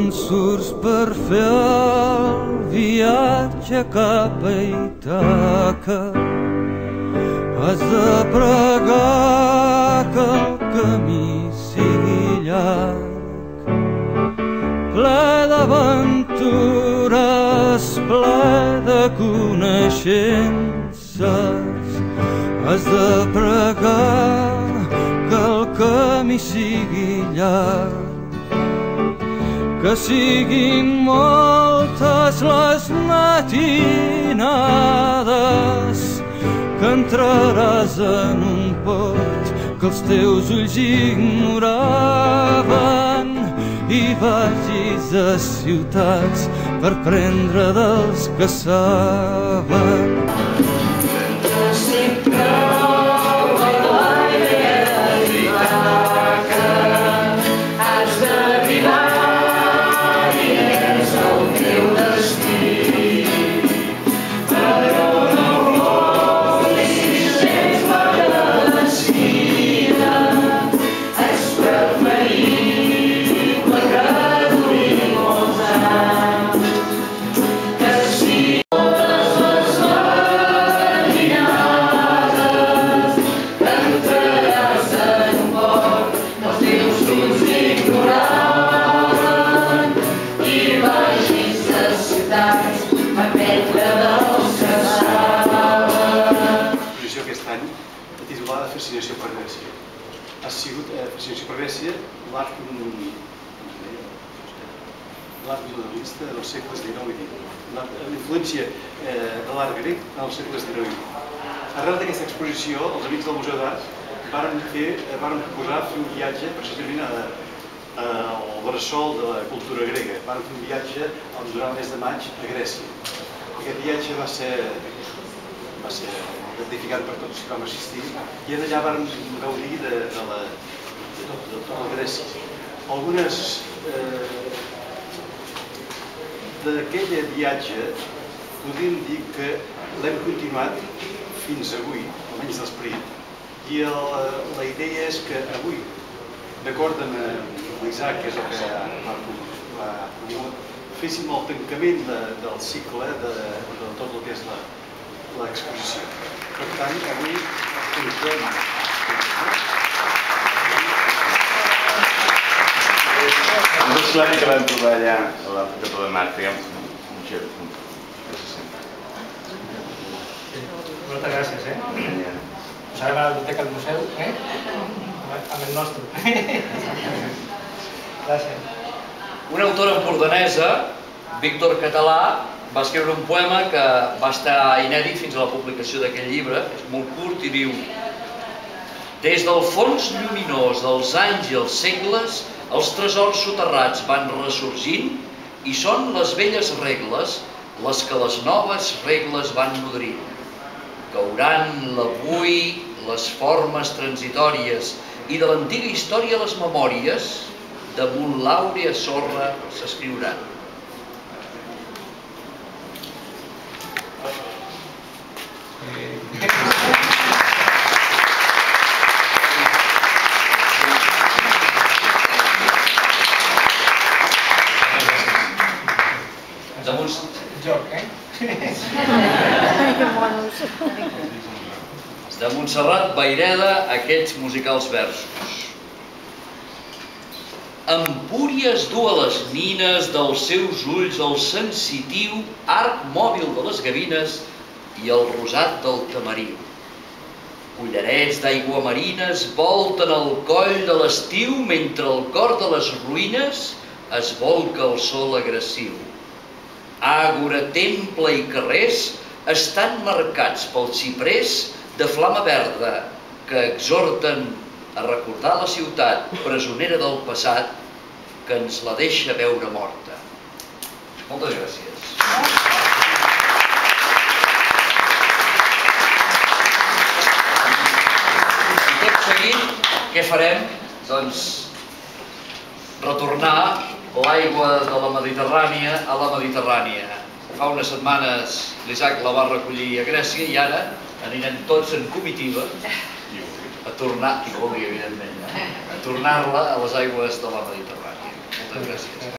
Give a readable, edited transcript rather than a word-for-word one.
surts per fer el viatge cap a Ítaca, has de pregar que el camí sigui llarg, ple d'aventures, ple de coneixences. Has de pregar que el camí sigui llarg, que siguin moltes les matinades, que entraràs en un port que els teus ulls ignoraven i vagis a ciutats per prendre dels que saben. Titulada Fascinació per Grècia. Ha sigut Fascinació per Grècia l'art modernista dels segles XIX i XX, la influència de l'art grec en els segles XIX i XX. Arrel d'aquesta exposició, els amics del Museu d'Art varen proposar fer un viatge precisament al bressol de la cultura grega. Varen fer un viatge durant el mes de maig a Grècia. Aquest viatge va ser identificat per tots que vam assistir, i allà vam gaudir de tota Grècia. Algunes d'aquell viatge podríem dir que l'hem continuat fins avui, almenys d'esperit, i la idea és que avui, d'acord amb l'Isaac, que és el que ha promogut, féssim el tancament del cicle de tot el que és l'exposició. Per tant, avui continuem. Nosaltres l'any que vam trobar allà a la problemàtica, moltes gràcies, Us ara va a la biblioteca del museu, amb el nostre. Gràcies. Una autora empordanesa, Víctor Català, va escriure un poema que va estar inèdit fins a la publicació d'aquest llibre, és molt curt i diu: des del fons lluminós dels anys i els segles, els tresors soterrats van ressorgint i són les velles regles les que les noves regles van nodrint. Cauran l'avui les formes transitòries i de l'antiga història les memòries damunt l'àurea sorra s'escriuran. De Montserrat Vayreda, aquests musicals versos. Empúries du a les nines dels seus ulls el sensitiu arc mòbil de les gavines i el rosat del tamariu. Collarets d'aigua marines volten el coll de l'estiu mentre el cor de les ruïnes es volca el sol agressiu. Àgora, temple i carrers estan marcats pel xiprers de flama verda que exhorten a recordar la ciutat presonera del passat que ens la deixa veure morta. Moltes gràcies. I tot seguint, què farem? Doncs retornar l'aigua de la Mediterrània a la Mediterrània. Fa unes setmanes l'Isaac la va recollir a Grècia i ara anirem tots en comitiva a tornar, i vol dir evidentment, a tornar-la a les aigües de la Mediterrània. Moltes gràcies.